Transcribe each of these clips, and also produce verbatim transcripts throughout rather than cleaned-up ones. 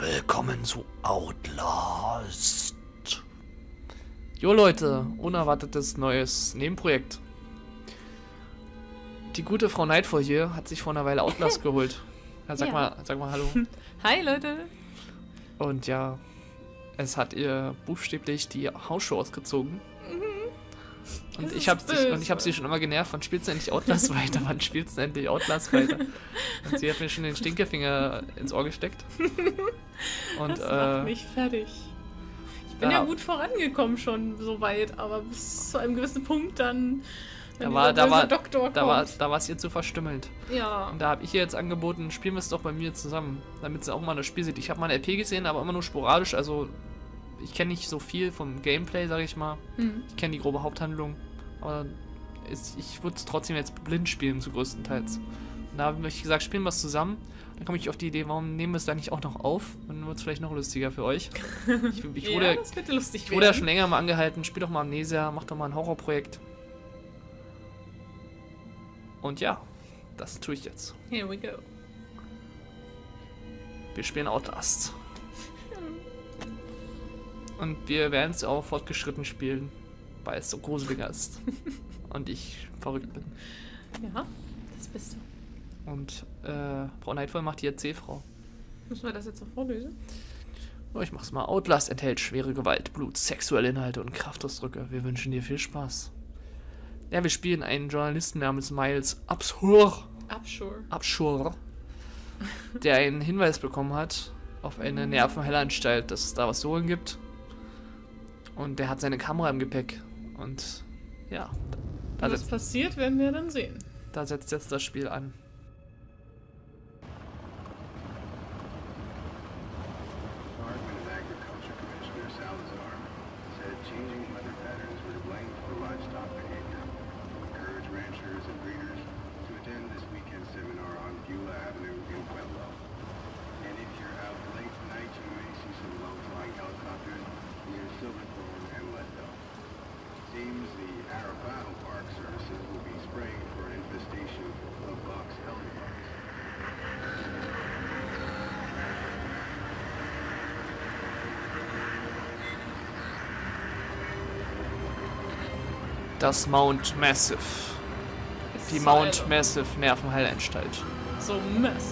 Willkommen zu Outlast. Jo Leute, unerwartetes neues Nebenprojekt. Die gute Frau Nightfall hier hat sich vor einer Weile Outlast geholt. Ja, sag, Ja. Mal, sag mal hallo. Hi Leute. Und ja, es hat ihr buchstäblich die Hausschuhe ausgezogen. Und Das ich ist habe böse. und ich habe sie schon immer genervt, wann spielst du endlich Outlast weiter, wann spielst du endlich Outlast weiter? Und sie hat mir schon den Stinkefinger ins Ohr gesteckt. Und Das äh, macht mich fertig. Ich bin da- ja gut vorangekommen schon so weit, aber bis zu einem gewissen Punkt dann, wenn Da war- dieser da war- böse Doktor da war kommt. da war es ihr zu verstümmelnd. Ja. Und da habe ich ihr jetzt angeboten, spielen wir es doch bei mir zusammen, damit sie auch mal das Spiel sieht. Ich habe mal eine L P gesehen, aber immer nur sporadisch, also ich kenne nicht so viel vom Gameplay, sage ich mal. Hm. Ich kenne die grobe Haupthandlung, aber es, ich würde es trotzdem jetzt blind spielen, zu größtenteils. Und da habe ich gesagt, spielen wir es zusammen. Dann komme ich auf die Idee, warum nehmen wir es da nicht auch noch auf? Dann wird es vielleicht noch lustiger für euch. Ich, ich wurde, Ja, das könnte lustig ich wurde ja werden. schon länger mal angehalten, spiel doch mal Amnesia, mach doch mal ein Horrorprojekt. Und ja, das tue ich jetzt. Here we go. Wir spielen Outlast. Und wir werden es auch fortgeschritten spielen, weil es so gruseliger ist. Und ich verrückt bin. Ja, das bist du. Und äh, Frau Nightfall macht die Erzählfrau. Müssen wir das jetzt noch vorlesen? Oh, ich mach's mal. Outlast enthält schwere Gewalt, Blut, sexuelle Inhalte und Kraftausdrücke. Wir wünschen dir viel Spaß. Ja, wir spielen einen Journalisten namens Miles Abshur, Absure. Abshur, der einen Hinweis bekommen hat auf eine Nervenheilanstalt, dass es da was zu holen gibt. Und der hat seine Kamera im Gepäck. Und ja, da, Was setzt, passiert, werden wir dann sehen. da setzt jetzt das Spiel an. Department of Agriculture Commissioner Salazar said changing weather patterns were to blame for livestock behavior. Encourage ranchers and breeders to attend this weekend seminar on Beulah Avenue in Pueblo. And if you're out late tonight, you may see some low-flying helicopters near Silverthorne and Leadville. Seems the Arapaho Park Services will be spraying for an infestation of box elderbugs. Das Mount Massive. Die Mount Massive Nervenheilanstalt. So mess.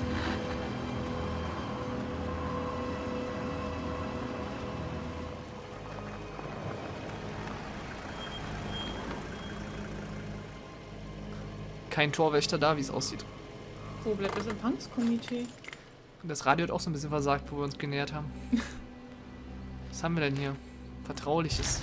Kein Torwächter da, wie es aussieht. Wo bleibt das Empfangskomitee? Und das Radio hat auch so ein bisschen versagt, wo wir uns genähert haben. Was haben wir denn hier? Vertrauliches.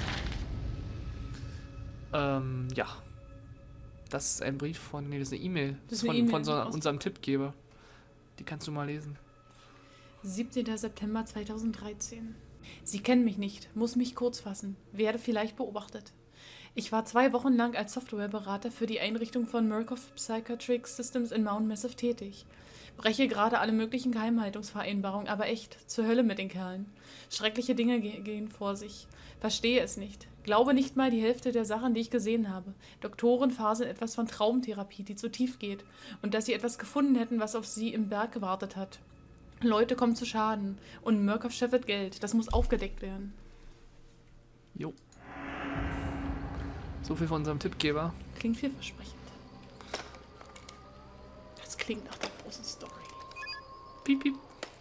Ähm, ja. Das ist ein Brief von, nee, das ist eine E-Mail. Das ist eine von, E-Mail von so aus- unserem Tippgeber. Die kannst du mal lesen. siebzehnter September zweitausenddreizehn. Sie kennen mich nicht, muss mich kurz fassen, werde vielleicht beobachtet. Ich war zwei Wochen lang als Softwareberater für die Einrichtung von Murkoff Psychiatric Systems in Mount Massive tätig. Breche gerade alle möglichen Geheimhaltungsvereinbarungen, aber echt, zur Hölle mit den Kerlen. Schreckliche Dinge ge gehen vor sich. Verstehe es nicht. Glaube nicht mal die Hälfte der Sachen, die ich gesehen habe. Doktoren faseln etwas von Traumtherapie, die zu tief geht. Und dass sie etwas gefunden hätten, was auf sie im Berg gewartet hat. Leute kommen zu Schaden. Und Murkoff scheffelt Geld. Das muss aufgedeckt werden. Jo. So viel von unserem Tippgeber. Klingt vielversprechend. Das klingt nach der großen Story. Piep, piep.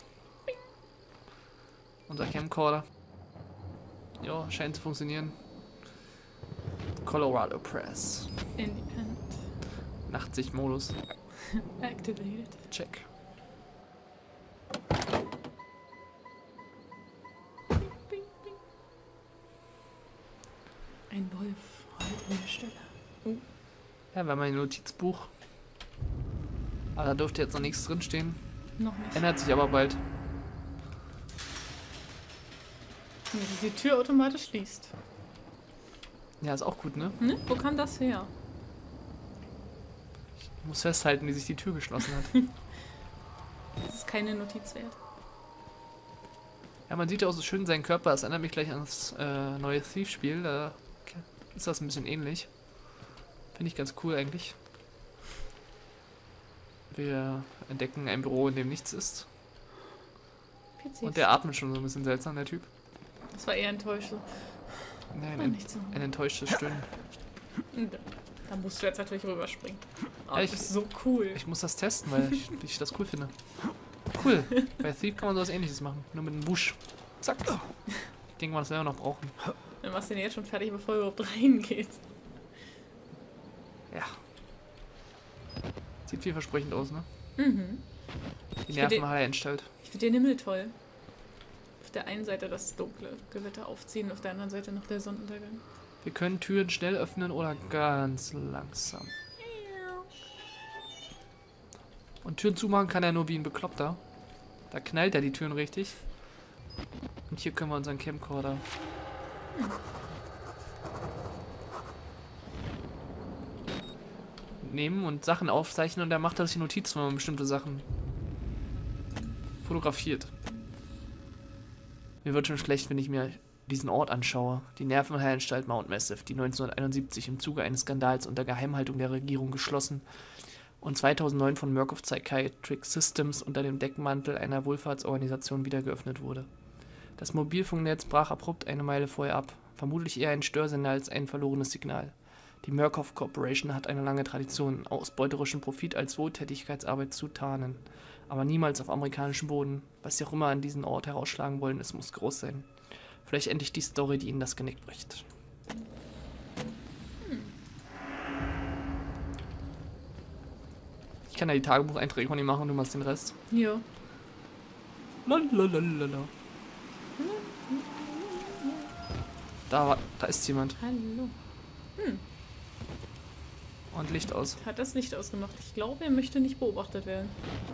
Unser Camcorder. Jo, scheint zu funktionieren. Colorado Press. Independent. Nachtsichtmodus. Activated. Check. Bing, bing. Ein Wolf heult an der Stelle. Oh, Ja, wir haben ein Notizbuch. Aber da dürfte jetzt noch nichts drinstehen. noch nicht. Ändert sich aber bald. Nee, dass die Tür automatisch schließt. Ja, ist auch gut, ne? Ne? Wo kam das her? Ich muss festhalten, wie sich die Tür geschlossen hat. Das ist keine Notiz wert. Ja, man sieht ja auch so schön seinen Körper. Das erinnert mich gleich an das äh, neue Thief-Spiel. Da ist das ein bisschen ähnlich. Finde ich ganz cool eigentlich. Wir entdecken ein Büro, in dem nichts ist. P Cs. Und der atmet schon so ein bisschen seltsam, der Typ. Das war eher enttäuscht. So. Nein, Oh, ein, nicht so. ein enttäuschtes Stöhnen. Da, da musst du jetzt natürlich rüberspringen. Oh, Ja, das ich- ist so cool. Ich muss das testen, weil ich, ich das cool finde. Cool. Bei Thief kann man sowas ähnliches machen. Nur mit einem Busch. Zack. Ich denke mal, das werden wir noch brauchen. Dann machst du den jetzt schon fertig, bevor er überhaupt reingeht. Ja. Sieht vielversprechend aus, ne? Mhm. Die Ich Nerven find hat er entstellt. Ich finde den Himmel toll. Auf der einen Seite das dunkle Gewitter aufziehen, auf der anderen Seite noch der Sonnenuntergang. Wir können Türen schnell öffnen oder ganz langsam. Und Türen zumachen kann er nur wie ein Bekloppter. Da knallt er die Türen richtig. Und hier können wir unseren Camcorder. Nehmen und Sachen aufzeichnen und er macht das die Notizen, wenn man bestimmte Sachen fotografiert. Mir wird schon schlecht, wenn ich mir diesen Ort anschaue. Die Nervenheilanstalt Mount Massive, die neunzehnhunderteinundsiebzig im Zuge eines Skandals unter Geheimhaltung der Regierung geschlossen und zweitausendneun von Murkoff Psychiatric Systems unter dem Deckmantel einer Wohlfahrtsorganisation wieder geöffnet wurde. Das Mobilfunknetz brach abrupt eine Meile vorher ab, vermutlich eher ein Störsender als ein verlorenes Signal. Die Murkoff Corporation hat eine lange Tradition, ausbeuterischen Profit als Wohltätigkeitsarbeit zu tarnen, aber niemals auf amerikanischem Boden. Was sie auch immer an diesen Ort herausschlagen wollen, es muss groß sein. Vielleicht endlich die Story, die ihnen das Genick bricht. Ich kann ja die Tagebucheinträge von ihm machen und du machst den Rest. Ja. Lalalala. Da, war- da ist jemand. Hallo. Und Licht aus. Hat das Licht ausgemacht. Ich glaube, er möchte nicht beobachtet werden.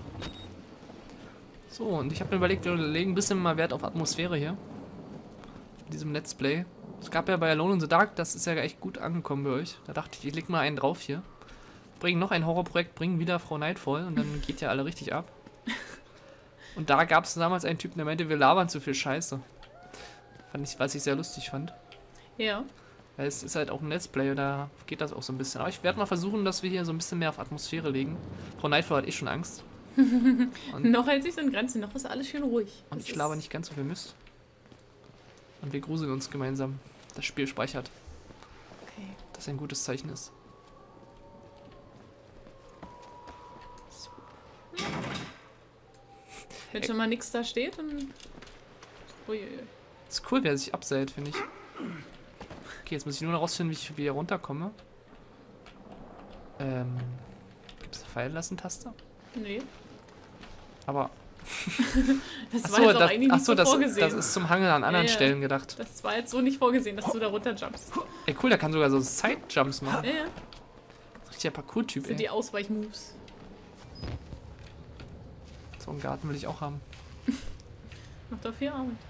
So, und ich habe mir überlegt, wir legen ein bisschen mal Wert auf Atmosphäre hier. In diesem Let's Play. Es gab ja bei Alone in the Dark, das ist ja echt gut angekommen bei euch. Da dachte ich, ich leg mal einen drauf hier. Bringen noch ein Horrorprojekt, bringen wieder Frau Nightfall und dann geht ja alle richtig ab. Und da gab es damals einen Typen, der meinte, wir labern zu viel Scheiße. Fand ich, was ich sehr lustig fand. Ja. Weil es ist halt auch ein Let's Play, da geht das auch so ein bisschen. Aber ich werde mal versuchen, dass wir hier so ein bisschen mehr auf Atmosphäre legen. Frau Nightfall hat eh schon Angst. Und, Noch hält sich in Grenzen, noch ist alles schön ruhig. und Das ich laber ist- nicht ganz so viel Mist. Und wir gruseln uns gemeinsam. Das Spiel speichert, Okay. das ein gutes Zeichen ist. Wenn schon mal nichts da steht, dann. Uiuiui. Ist cool, wer sich abseilt, finde ich. Okay, jetzt muss ich nur noch rausfinden, wie ich wieder runterkomme. Ähm. Gibt es eine Fallenlassen-Taste? Nee. Aber. Das Achso, war jetzt auch das, eigentlich nicht achso so das, vorgesehen. das ist zum Hangeln an anderen Ja, ja. Stellen gedacht. Das war jetzt so nicht vorgesehen, dass du da runterjumpst. Ey, cool, der kann sogar so Side-Jumps machen. Ja, ja. Richtiger Parkour-Typ, Das sind ey. die Ausweichmoves. So einen Garten will ich auch haben. Macht doch viel Arbeit.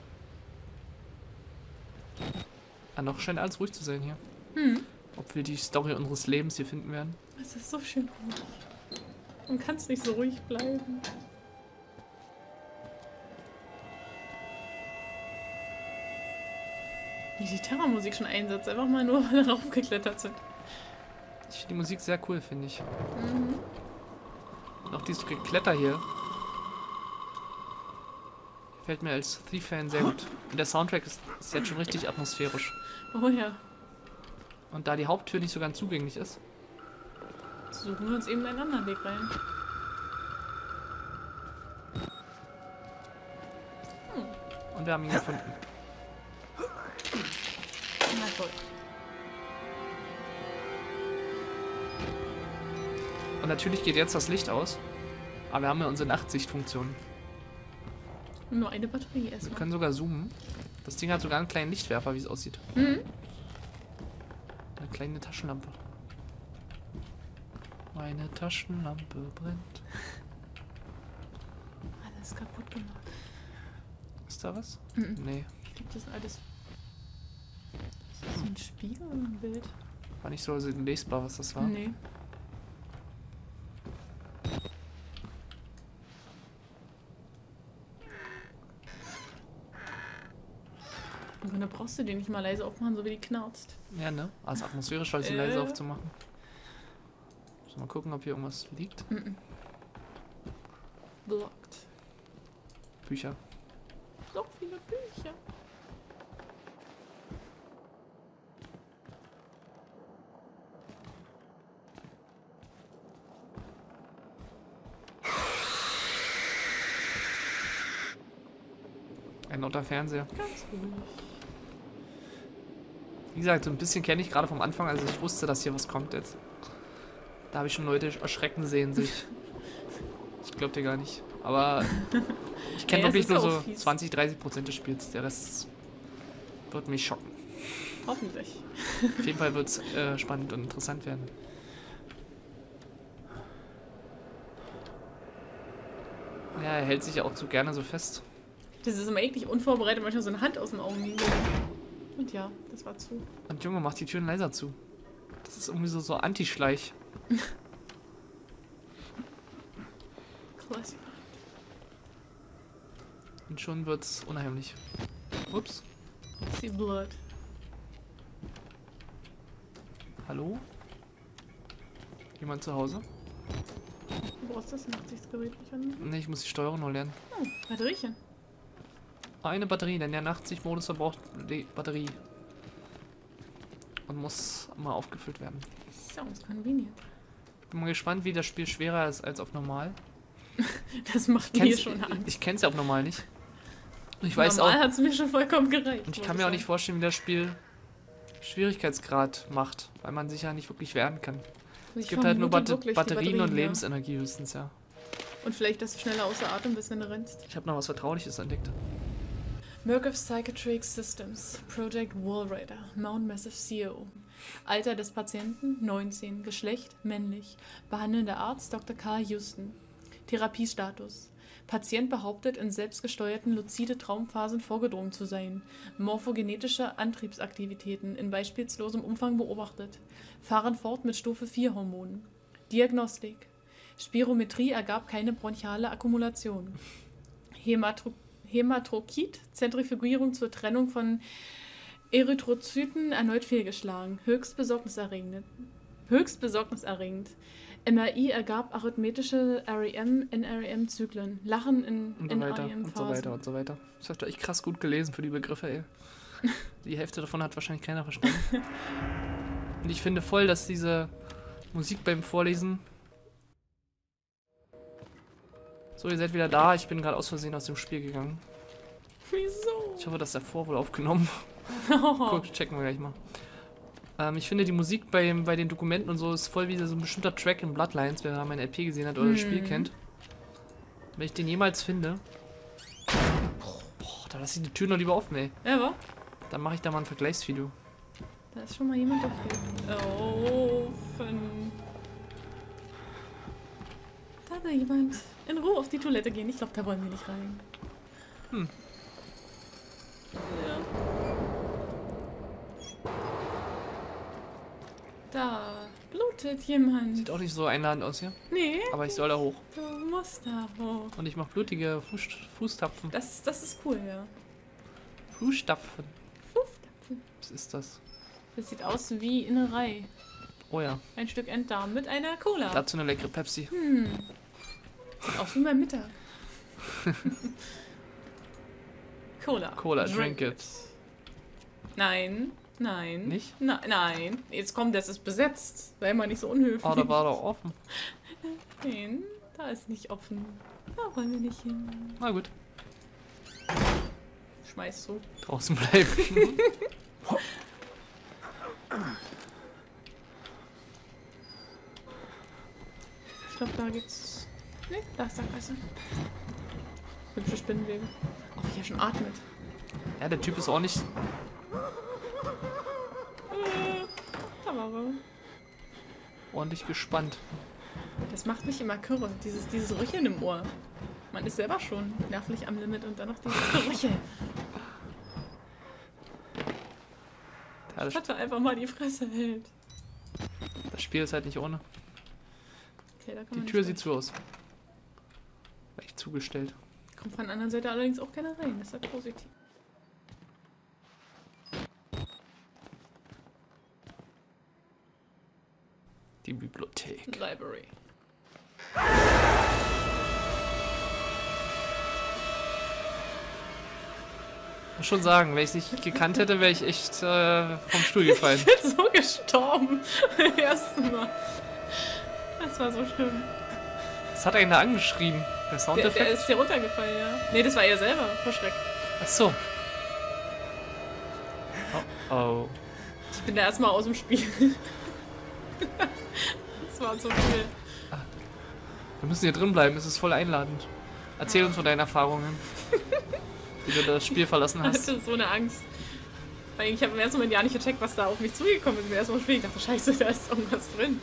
Ah, noch scheint alles ruhig zu sein hier. Hm. Ob wir die Story unseres Lebens hier finden werden. Es ist so schön ruhig. Man kann es nicht so ruhig bleiben. Wie die Terrormusik schon einsetzt, einfach mal nur, weil wir darauf geklettert sind. Ich finde die Musik sehr cool, finde ich. Mhm. Und auch dieses Gekletter hier. Gefällt mir als Thief-Fan sehr gut. Und der Soundtrack ist, ist jetzt schon richtig atmosphärisch. Oh ja. Und da die Haupttür nicht so ganz zugänglich ist, Suchen wir uns eben einen anderen Weg rein. und wir haben ihn gefunden. Na toll. Und natürlich geht jetzt das Licht aus. Aber wir haben ja unsere Nachtsichtfunktion. Und nur eine Batterie Wir erstmal. können sogar zoomen. Das Ding hat sogar einen kleinen Lichtwerfer, wie es aussieht. Mhm. Eine kleine Taschenlampe. Meine Taschenlampe brennt. Alles kaputt gemacht. Ist da was? Mhm. Nee, Ich glaube, das ist alles. Ist das so ein Spiegel oder ein Bild? war nicht so lesbar, was das war. Nee. Im Grunde brauchst du den nicht mal leise aufmachen, so wie die knarzt. Ja, ne? Also atmosphärisch war es Äh. leise aufzumachen. So, mal gucken, ob hier irgendwas liegt. Mhm. Blocked. Bücher. So viele Bücher. Ein lauter Fernseher. Ganz ruhig. Wie gesagt, so ein bisschen kenne ich gerade vom Anfang, also ich wusste, dass hier was kommt jetzt. Da habe ich schon Leute erschrecken sehen sich. Ich glaube dir gar nicht. Aber ich kenne Ja, es wirklich ist nur ja auch so fies. zwanzig, dreißig Prozent des Spiels. Der Rest wird mich schocken. Hoffentlich. Auf jeden Fall wird es äh, spannend und interessant werden. Ja, er hält sich ja auch zu gerne so fest. Das ist immer eklig unvorbereitet, manchmal so eine Hand aus dem Auge liegen. Und ja, das war zu. Und Junge, mach die Türen leiser zu. Das ist irgendwie so, so Anti-Schleich. Classic. Und schon wird's unheimlich. Ups. See blood. Hallo? Jemand zu Hause? Du brauchst das Nachtsichtsgerät nicht an. Ne, ich muss die Steuerung noch lernen. Oh, Batteriechen. Eine Batterie, denn der Nachtsichtmodus verbraucht die Batterie. Und muss mal aufgefüllt werden. Sounds convenient. Ich bin mal gespannt, wie das Spiel schwerer ist als auf normal. Das macht Ich mir kenn's- schon Angst. Ich kenn's ja auf normal nicht. Und ich weiß Normal auch, hat es mir schon vollkommen gereicht. und ich muss kann mir auch sagen. nicht vorstellen, wie das Spiel Schwierigkeitsgrad macht, weil man sich ja nicht wirklich wehren kann. Ich Es gibt halt nur vermute Bat wirklich die Batterien und ja. Lebensenergie höchstens, ja. Und vielleicht, dass du schneller außer Atem bist, wenn du rennst. Ich habe noch was Vertrauliches entdeckt. Murkoff Psychiatric Systems, Project Wallrider, Mount Massive C E O. Alter des Patienten neunzehn, Geschlecht männlich, behandelnder Arzt Doktor Carl Houston. Therapiestatus. Patient behauptet, in selbstgesteuerten luzide Traumphasen vorgedrungen zu sein. Morphogenetische Antriebsaktivitäten in beispiellosem Umfang beobachtet. Fahren fort mit Stufe vier Hormonen. Diagnostik. Spirometrie ergab keine bronchiale Akkumulation. Hämatro Hämatokrit, Zentrifugierung zur Trennung von Erythrozyten erneut fehlgeschlagen. Höchst besorgniserregend. Höchst besorgniserregend. M R I ergab arithmetische R E M, N R E M-Zyklen. Lachen in Und so weiter und so weiter N R E M-Phasen. und so weiter. Das hast du echt krass gut gelesen für die Begriffe, ey. Die Hälfte davon hat wahrscheinlich keiner verstanden. Und ich finde voll, dass diese Musik beim Vorlesen... So, ihr seid wieder da. Ich bin gerade aus Versehen aus dem Spiel gegangen. Wieso? Ich hoffe, das ist davor wohl aufgenommen. Oh. Guck, checken wir gleich mal. Ähm, ich finde die Musik bei, bei den Dokumenten und so ist voll wie so ein bestimmter Track in Bloodlines, wer da mein L P gesehen hat oder das Spiel Mhm. kennt. Wenn ich den jemals finde... Boah, da lasse ich die Tür noch lieber offen, ey. Ja, wa? Dann mache ich da mal ein Vergleichsvideo. Da ist schon mal jemand durchgegangen. Offen. Da will jemand in Ruhe auf die Toilette gehen. Ich glaube, da wollen wir nicht rein. Hm. Ja. Da blutet jemand. Sieht auch nicht so einladend aus hier. Nee, Aber ich soll da hoch. du musst da hoch. Und ich mache blutige Fuß, Fußtapfen. Das, das ist cool, ja. Fußtapfen. Fußtapfen. Was ist das? Das sieht aus wie Innerei. Oh ja. Ein Stück Enddarm mit einer Cola. Dazu eine leckere Pepsi. Hm. Sieht aus wie mein Mittag. Cola. Cola, drink it. Nein, nein. Nicht? Na, nein. Jetzt kommt, das ist besetzt. Sei mal nicht so unhöflich. Oh, da war doch offen. Nein, da ist nicht offen. Da wollen wir nicht hin. Na gut. Schmeiß so. Draußen bleiben. Ich glaube, da geht's. Ne, da ist Sackgasse. Hübsche Spinnenwege. Oh, wie er schon atmet. Ja, der Typ ist auch nicht... Äh, da war er. ordentlich gespannt. Das macht mich immer kürre. Dieses, dieses Rücheln im Ohr. Man ist selber schon nervlich am Limit und dann noch dieses Gerüchel. Ja, das, Hatte einfach mal die Fresse hält. das Spiel ist halt nicht ohne. Okay, da kann Die man Tür nicht sieht zu aus. Echt zugestellt. durch. Kommt von der anderen Seite allerdings auch keiner rein. Das ist ja positiv. Die Bibliothek. Library. Muss schon sagen, wenn ich es nicht gekannt hätte, wäre ich echt äh, vom Stuhl gefallen. Ich bin so gestorben. Beim ersten Mal. Das war so schlimm. Was hat er denn da angeschrieben? Der Der, Soundeffekt? der ist hier runtergefallen, ja. Nee, das war er selber. Vor Schreck. Ach so. Oh, oh. Ich bin da erstmal aus dem Spiel. Das war so cool. Wir müssen hier drin bleiben, es ist voll einladend. Erzähl uns von deinen Erfahrungen. Wie du das Spiel verlassen Ich hast. hatte so eine Angst. Weil ich habe im ersten Moment ja nicht gecheckt, was da auf mich zugekommen ist. Im ersten Mal Spiel. Ich dachte, scheiße, da ist irgendwas drin.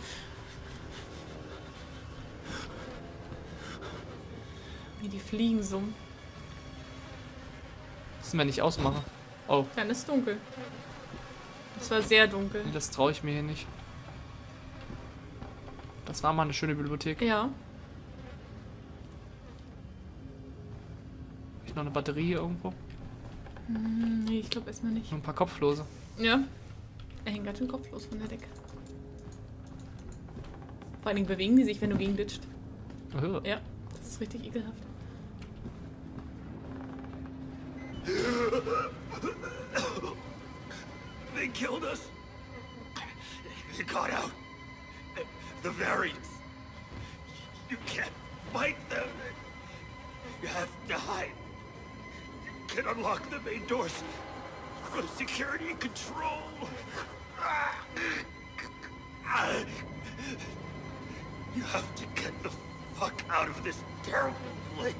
Wie die Fliegen summen. Müssen wir nicht ausmachen. Oh, Dann ist es dunkel. Es war sehr dunkel. nee, das traue ich mir hier nicht. Das war mal eine schöne Bibliothek. Ja. Hab ich noch eine Batterie irgendwo? Hm, nee, ich glaube erstmal nicht. Nur ein paar Kopflose. Ja. Er hängt ganz schön kopflos von der Decke. Vor allen Dingen bewegen die sich, wenn du gegen ditcht. Oh. Ja, das ist richtig ekelhaft. They killed us. They got out. The variants. You can't fight them. You have to hide. You can unlock the main doors for security and control. You have to get the fuck out of this terrible place.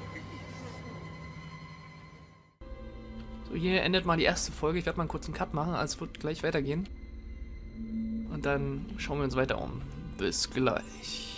So, hier endet mal die erste Folge. Ich werde mal einen kurzen Cut machen, also es wird gleich weitergehen. Und dann schauen wir uns weiter um. Bis gleich.